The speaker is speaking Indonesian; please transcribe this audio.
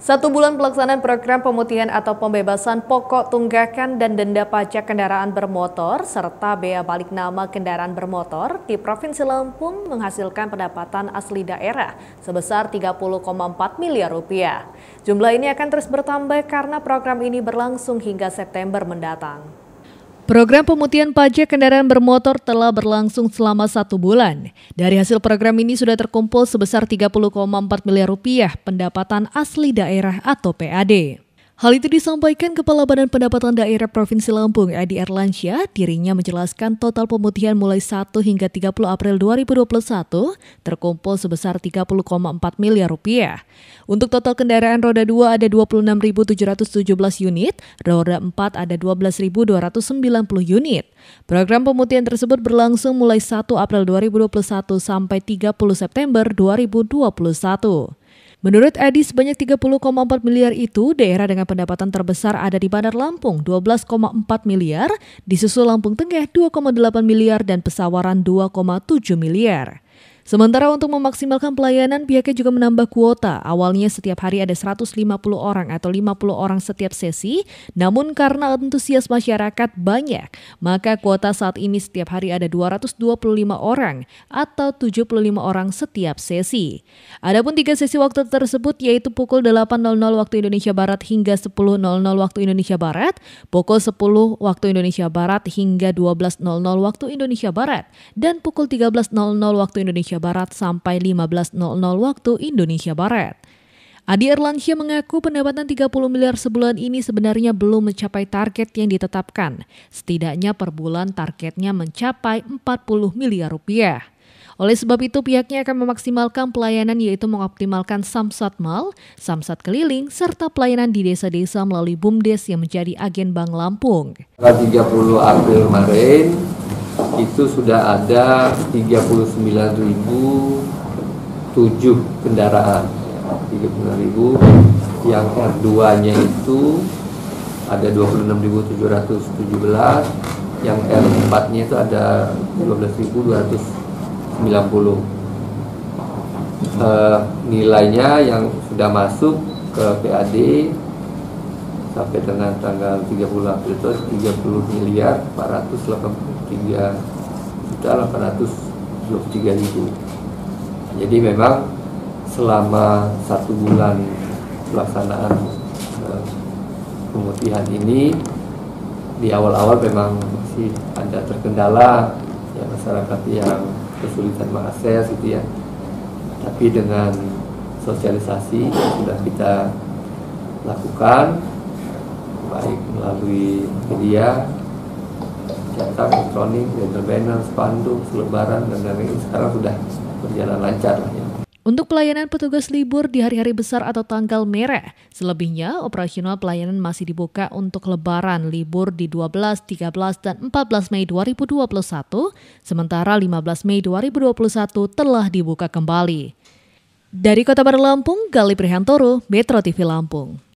1 bulan pelaksanaan program pemutihan atau pembebasan pokok tunggakan dan denda pajak kendaraan bermotor serta bea balik nama kendaraan bermotor di Provinsi Lampung menghasilkan pendapatan asli daerah sebesar 30,4 miliar rupiah. Jumlah ini akan terus bertambah karena program ini berlangsung hingga September mendatang. Program pemutihan pajak kendaraan bermotor telah berlangsung selama 1 bulan. Dari hasil program ini sudah terkumpul sebesar 30,4 miliar rupiah pendapatan asli daerah atau PAD. Hal itu disampaikan Kepala Badan Pendapatan Daerah Provinsi Lampung, Adi Erlansyah. Dirinya menjelaskan total pemutihan mulai 1 hingga 30 April 2021 terkumpul sebesar 30,4 miliar rupiah. Untuk total kendaraan roda 2 ada 26.717 unit, roda 4 ada 12.290 unit. Program pemutihan tersebut berlangsung mulai 1 April 2021 sampai 30 September 2021. Menurut Adi, sebanyak 30,4 miliar itu, daerah dengan pendapatan terbesar ada di Bandar Lampung 12,4 miliar, disusul Lampung Tengah 2,8 miliar dan Pesawaran 2,7 miliar. Sementara untuk memaksimalkan pelayanan, pihaknya juga menambah kuota. Awalnya setiap hari ada 150 orang atau 50 orang setiap sesi, namun karena antusias masyarakat banyak, maka kuota saat ini setiap hari ada 225 orang atau 75 orang setiap sesi. Adapun 3 sesi waktu tersebut yaitu pukul 8.00 waktu Indonesia Barat hingga 10.00 waktu Indonesia Barat, pukul 10 waktu Indonesia Barat hingga 12.00 waktu Indonesia Barat, dan pukul 13.00 waktu Indonesia Barat sampai 15.00 waktu Indonesia Barat. Adi Erlansyah mengaku pendapatan 30 miliar sebulan ini sebenarnya belum mencapai target yang ditetapkan. Setidaknya per bulan targetnya mencapai 40 miliar rupiah. Oleh sebab itu pihaknya akan memaksimalkan pelayanan yaitu mengoptimalkan samsat mal, samsat keliling, serta pelayanan di desa-desa melalui BUMDes yang menjadi agen Bank Lampung. 30 April kemarin itu sudah ada 39.007 kendaraan, 39.000, yang R2-nya itu ada 26.717, yang R4-nya itu ada 12.290. Nilainya yang sudah masuk ke PAD sampai dengan tanggal 30 April itu 30 miliar 483.823.000. Jadi memang selama 1 bulan pelaksanaan pemutihan ini, di awal-awal memang masih ada terkendala ya, masyarakat yang kesulitan mengakses gitu ya. Tapi dengan sosialisasi yang sudah kita lakukan baik melalui media, cetak, elektronik, banner, spanduk, selebaran, dan lain-lain, sekarang sudah berjalan lancar lah ya. Untuk pelayanan petugas libur di hari-hari besar atau tanggal merah, selebihnya operasional pelayanan masih dibuka untuk lebaran libur di 12, 13, dan 14 Mei 2021, sementara 15 Mei 2021 telah dibuka kembali. Dari Kota Bandar Lampung, Galih Prihantoro, Metro TV Lampung.